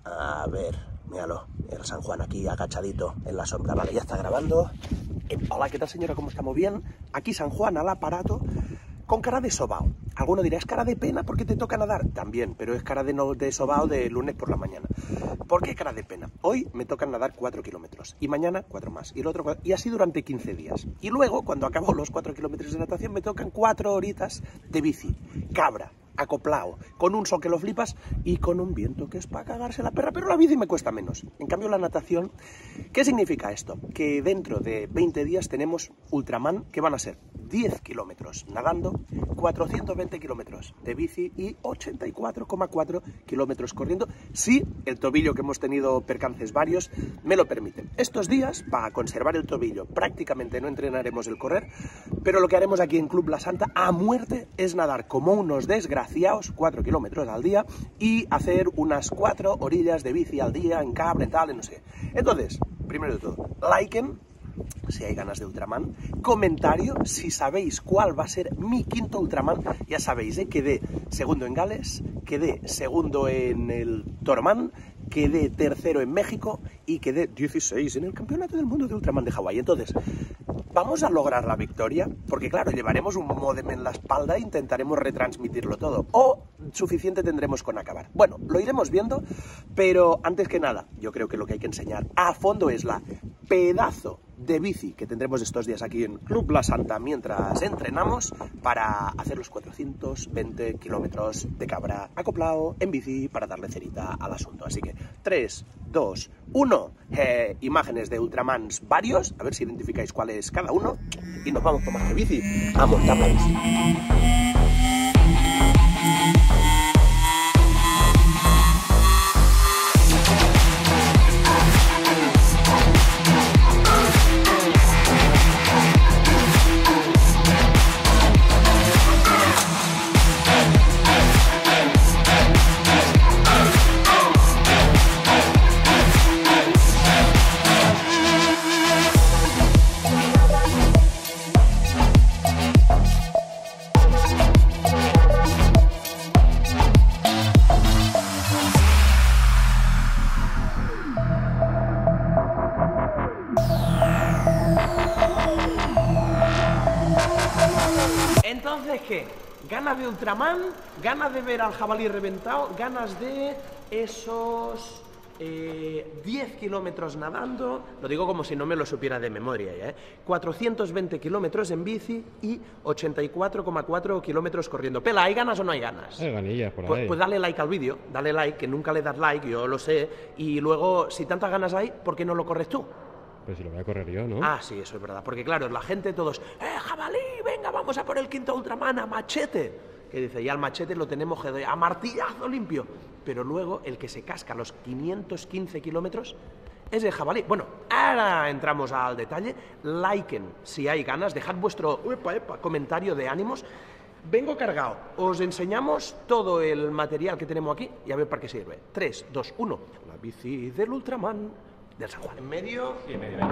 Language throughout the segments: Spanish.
A ver, míralo, el San Juan aquí agachadito en la sombra. Vale, ya está grabando. Hola, ¿qué tal, señora? ¿Cómo estamos? Bien. Aquí San Juan al aparato con cara de sobao. Alguno dirá, ¿es cara de pena porque te toca nadar? También, pero es cara de sobao de lunes por la mañana. ¿Por qué cara de pena? Hoy me tocan nadar 4 kilómetros y mañana 4 más y el otro 4, y así durante 15 días. Y luego, cuando acabo los 4 kilómetros de natación, me tocan 4 horitas de bici, cabra, acoplado, con un sol que lo flipas y con un viento que es para cagarse la perra, pero la bici me cuesta menos. En cambio, la natación, ¿qué significa esto? Que dentro de 20 días tenemos Ultraman, que van a ser 10 kilómetros nadando, 420 kilómetros de bici y 84,4 kilómetros corriendo, si el tobillo, que hemos tenido percances varios, me lo permite. Estos días, para conservar el tobillo, prácticamente no entrenaremos el correr, pero lo que haremos aquí en Club La Santa a muerte es nadar como unos desgraciados 4 kilómetros al día y hacer unas 4 orillas de bici al día en cabra, en tal, en no sé. Entonces, primero de todo, liken si hay ganas de Ultraman, comentario si sabéis cuál va a ser mi quinto Ultraman. Ya sabéis, quedé segundo en Gales, quedé segundo en el Torman, quedé tercero en México y quedé 16 en el Campeonato del Mundo de Ultraman de Hawái. Entonces, vamos a lograr la victoria, porque claro, llevaremos un módem en la espalda e intentaremos retransmitirlo todo, o suficiente tendremos con acabar. Bueno, lo iremos viendo, pero antes que nada, yo creo que lo que hay que enseñar a fondo es la pedazo de bici que tendremos estos días aquí en Club La Santa mientras entrenamos para hacer los 420 kilómetros de cabra acoplado en bici para darle cerita al asunto. Así que 3, 2, 1, imágenes de Ultramans varios, a ver si identificáis cuál es cada uno, y nos vamos por más que bici a montar la bici. Entonces, ¿qué? ¿Ganas de Ultraman? ¿Ganas de ver al jabalí reventado? ¿Ganas de esos 10 kilómetros nadando? Lo digo como si no me lo supiera de memoria, ¿eh? 420 kilómetros en bici y 84,4 kilómetros corriendo. Pela, ¿hay ganas o no hay ganas? Hay ganillas por ahí. Pues dale like al vídeo, dale like, que nunca le das like, yo lo sé. Y luego, si tantas ganas hay, ¿por qué no lo corres tú? Pues si lo voy a correr yo, ¿no? Ah, sí, eso es verdad. Porque claro, la gente todos, jabalí, venga, vamos a por el quinto Ultraman, a machete. Que dice, ya el machete lo tenemos a martillazo limpio. Pero luego el que se casca los 515 kilómetros es el jabalí. Bueno, ahora entramos al detalle. Liken si hay ganas, dejad vuestro comentario de ánimos. Vengo cargado, os enseñamos todo el material que tenemos aquí y a ver para qué sirve. 3, 2, 1. La bici del Ultraman del San Juan. En medio. Sí, en medio.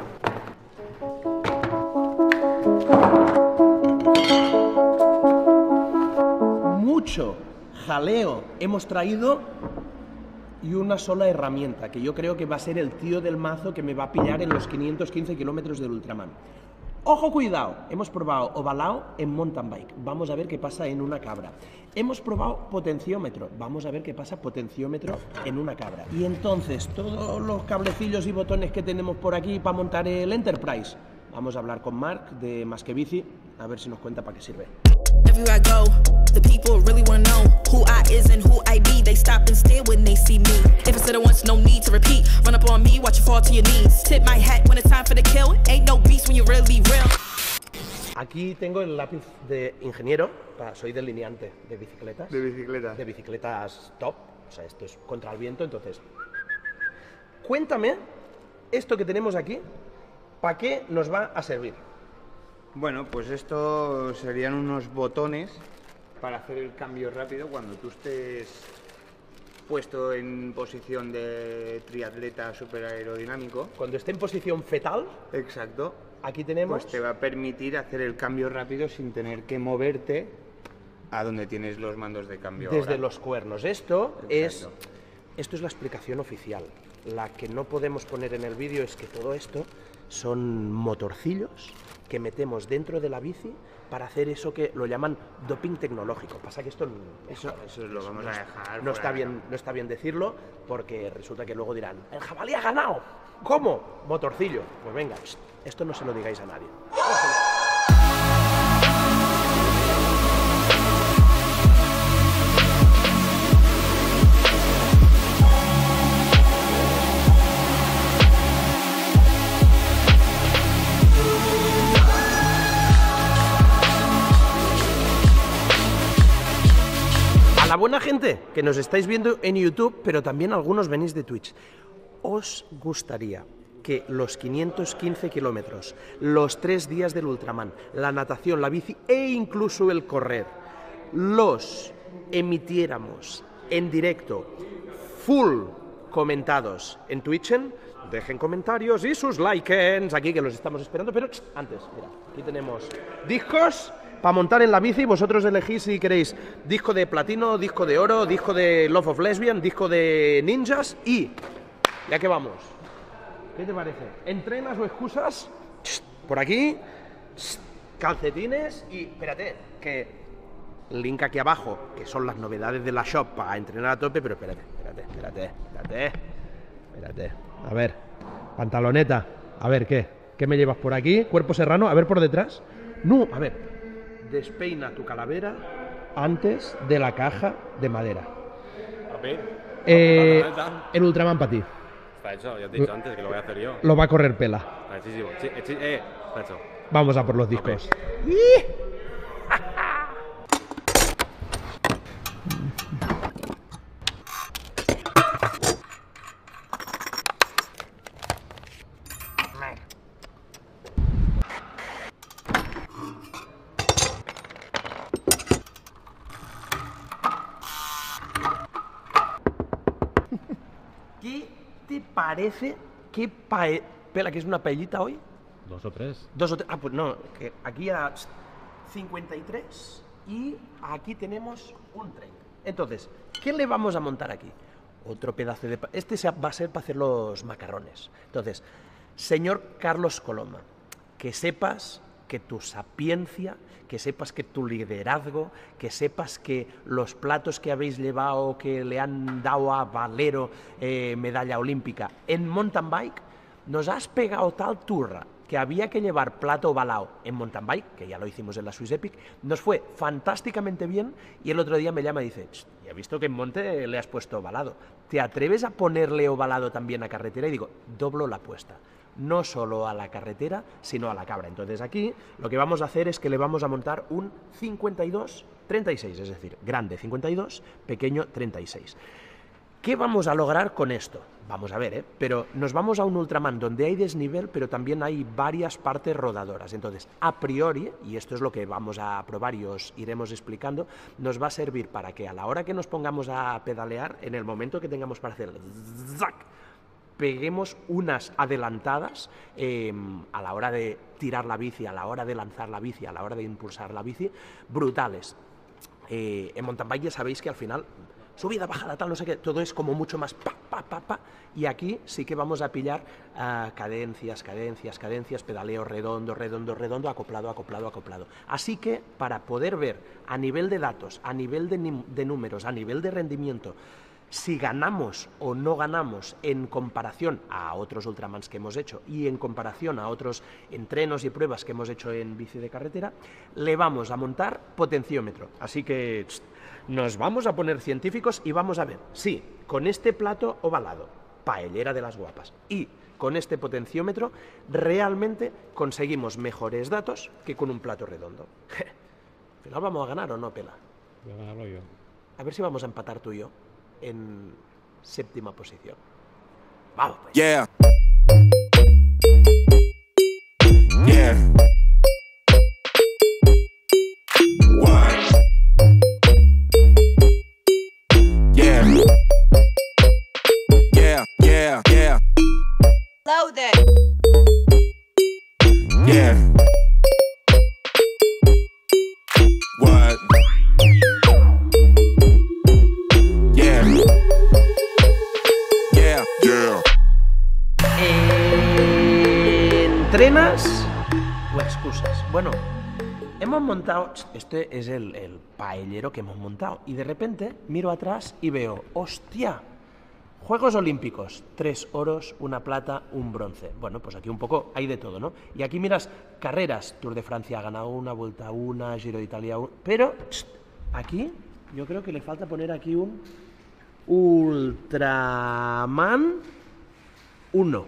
Mucho jaleo hemos traído y una sola herramienta, que yo creo que va a ser el tío del mazo que me va a pillar en los 515 kilómetros del Ultraman. ¡Ojo, cuidado! Hemos probado ovalao en mountain bike. Vamos a ver qué pasa en una cabra. Hemos probado potenciómetro. Vamos a ver qué pasa potenciómetro en una cabra. Y entonces, todos los cablecillos y botones que tenemos por aquí para montar el Enterprise. Vamos a hablar con Mark de Más que Bici, a ver si nos cuenta para qué sirve. Everywhere I go, the people really wanna know who I is and who I be. They stop and stare when they see me. If it's said it once, no need to repeat. Run up on me, watch you fall to your knees. Tip my hat when it's time for the kill. Ain't no beast when you're really real. Aquí tengo el lápiz de ingeniero, soy delineante de bicicletas. De bicicleta. De bicicletas top, o sea, esto es contra el viento, entonces... Cuéntame, esto que tenemos aquí, ¿para qué nos va a servir? Bueno, pues esto serían unos botones para hacer el cambio rápido cuando tú estés puesto en posición de triatleta super aerodinámico. Cuando esté en posición fetal. Exacto. Aquí tenemos... Pues te va a permitir hacer el cambio rápido sin tener que moverte a donde tienes los mandos de cambio. Desde ahora. los cuernos. Esto Exacto. es Esto es la explicación oficial. La que no podemos poner en el vídeo es que todo esto son motorcillos que metemos dentro de la bici para hacer eso que lo llaman doping tecnológico. Pasa que esto eso lo vamos a dejar. No está bien decirlo, porque resulta que luego dirán, ¡el jabalí ha ganado! ¿Cómo? Motorcillo. Pues venga, esto no se lo digáis a nadie. La buena gente que nos estáis viendo en YouTube, pero también algunos venís de Twitch, ¿os gustaría que los 515 kilómetros, los 3 días del Ultraman, la natación, la bici e incluso el correr, los emitiéramos en directo, full comentados en Twitch? Dejen comentarios y sus likes aquí, que los estamos esperando, pero antes, mira, aquí tenemos discos para montar en la bici. Vosotros elegís si queréis disco de platino, disco de oro, disco de Love of Lesbian, disco de ninjas y... ya que vamos, ¿qué te parece? ¿Entrenas o excusas? Por aquí, calcetines y... espérate, que link aquí abajo, que son las novedades de la shop para entrenar a tope, pero espérate. A ver, pantaloneta, a ver, ¿qué me llevas por aquí? Cuerpo serrano, a ver por detrás. No, a ver. Despeina tu calavera antes de la caja de madera. El Ultraman para ti. Está hecho, ya te he dicho antes que lo voy a hacer yo. Lo va a correr pela. Está hecho. Vamos a por los discos. ¿Qué te parece? Pela, ¿que es una paellita hoy? 2 o 3. 2 o 3. Ah, pues no, que aquí era 53 y aquí tenemos un 30. Entonces, ¿qué le vamos a montar aquí? Otro pedazo de... Este va a ser para hacer los macarrones. Entonces, señor Carlos Coloma, que sepas que tu sapiencia, que sepas que tu liderazgo, que sepas que los platos que habéis llevado, que le han dado a Valero medalla olímpica en mountain bike, nos has pegado tal turra que había que llevar plato ovalado en mountain bike, que ya lo hicimos en la Swiss Epic, nos fue fantásticamente bien y el otro día me llama y dice, ya he visto que en monte le has puesto ovalado, ¿te atreves a ponerle ovalado también a carretera? Y digo, doblo la apuesta. No solo a la carretera, sino a la cabra. Entonces aquí lo que vamos a hacer es que le vamos a montar un 52-36, es decir, grande 52, pequeño 36. ¿Qué vamos a lograr con esto? Vamos a ver, pero nos vamos a un Ultraman donde hay desnivel, pero también hay varias partes rodadoras. Entonces, a priori, y esto es lo que vamos a probar y os iremos explicando, nos va a servir para que a la hora que nos pongamos a pedalear, en el momento que tengamos para hacer ¡zac!, peguemos unas adelantadas a la hora de tirar la bici, a la hora de lanzar la bici, a la hora de impulsar la bici, brutales. En mountain bike ya sabéis que al final, subida, bajada, tal, no sé qué, todo es como mucho más pa, y aquí sí que vamos a pillar cadencias, pedaleo redondo, acoplado. Así que para poder ver a nivel de datos, a nivel de números, a nivel de rendimiento, si ganamos o no ganamos en comparación a otros Ultramans que hemos hecho y en comparación a otros entrenos y pruebas que hemos hecho en bici de carretera, le vamos a montar potenciómetro. Así que nos vamos a poner científicos y vamos a ver si con este plato ovalado, paellera de las guapas, y con este potenciómetro realmente conseguimos mejores datos que con un plato redondo. ¿Al final vamos a ganar o no, Pela? Voy a ganarlo yo. A ver si vamos a empatar tú y yo en 7ª posición. Vamos, pues. Yeah. Yeah. What? Yeah. Yeah. Load it. Yeah. What? Yeah. ¿Estrenas o excusas? Bueno, hemos montado... Este es el paellero que hemos montado. Y de repente miro atrás y veo, ¡hostia! Juegos Olímpicos, 3 oros, 1 plata, 1 bronce. Bueno, pues aquí un poco hay de todo, ¿no? Y aquí miras carreras. Tour de Francia ha ganado 1, Vuelta 1, Giro de Italia 1... Pero aquí yo creo que le falta poner aquí un Ultraman 1.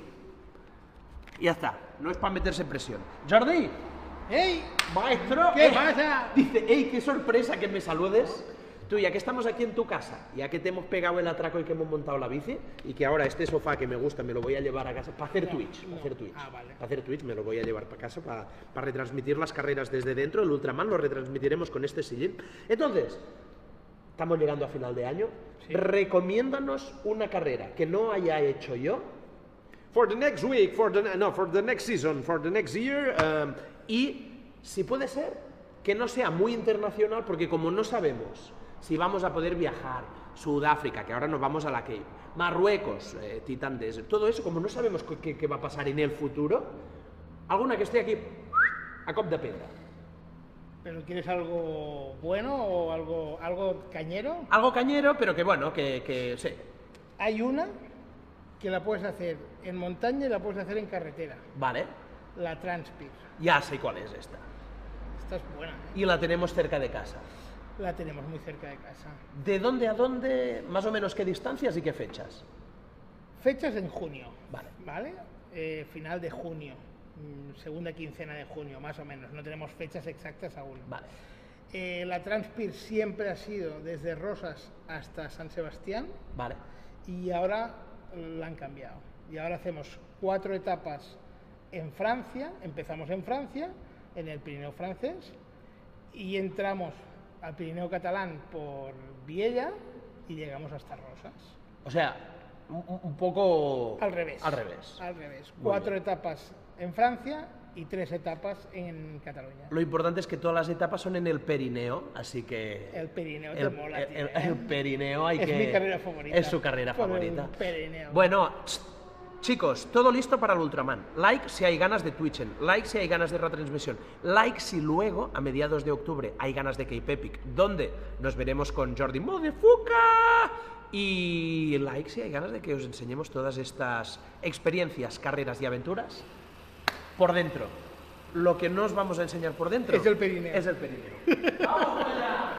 Y ya está, no es para meterse en presión. Jordi, ¡Ey! maestro, ¿Qué pasa? Dice, ¡ey, qué sorpresa que me saludes! Tú, ya que estamos aquí en tu casa, ya que te hemos pegado el atraco y que hemos montado la bici, y que ahora este sofá que me gusta me lo voy a llevar a casa para hacer Twitch, Ah, vale. para hacer Twitch me lo voy a llevar para casa para retransmitir las carreras desde dentro. El Ultraman lo retransmitiremos con este sillín. Entonces, estamos llegando a final de año. Recomiéndanos una carrera que no haya hecho yo for the next week, for the next season, for the next year, y si puede ser que no sea muy internacional, porque como no sabemos si vamos a poder viajar, Sudáfrica, que ahora nos vamos a la Cape, Marruecos, Titan Desert, todo eso, como no sabemos qué va a pasar en el futuro, alguna que esté aquí a cop de pedra. ¿Pero quieres algo bueno o algo cañero? Algo cañero, pero que bueno, que sí. Hay una que la puedes hacer en montaña y la puedes hacer en carretera. Vale, La Transpir. ya sé cuál es esta. Esta es buena, ¿eh? Y la tenemos cerca de casa. La tenemos muy cerca de casa. ¿De dónde a dónde, más o menos qué distancias y qué fechas? Fechas en junio. Vale. ¿Vale? Final de junio. Segunda quincena de junio, más o menos. No tenemos fechas exactas aún. Vale. La Transpir siempre ha sido desde Rosas hasta San Sebastián. Vale. Y ahora la han cambiado. Y ahora hacemos 4 etapas en Francia. Empezamos en Francia, en el Pirineo francés, y entramos al Pirineo catalán por Viella y llegamos hasta Rosas. O sea, un poco... Al revés. Al revés. Al revés. Muy 4 bien. etapas en Francia y 3 etapas en Cataluña. Lo importante es que todas las etapas son en el Perineo, así que... El Pirineo te mola, tío, el Perineo hay Es que... mi carrera favorita. Es su carrera Por el favorita. Pirineo. Bueno, chicos, todo listo para el Ultraman. Like si hay ganas de Twitchen, like si hay ganas de retransmisión, like si luego, a mediados de octubre, hay ganas de Cape Epic, donde nos veremos con Jordi Modefuca. Y like si hay ganas de que os enseñemos todas estas experiencias, carreras y aventuras por dentro. Lo que no os vamos a enseñar por dentro Es el Pirineo. Es el Pirineo. ¡Vamos allá!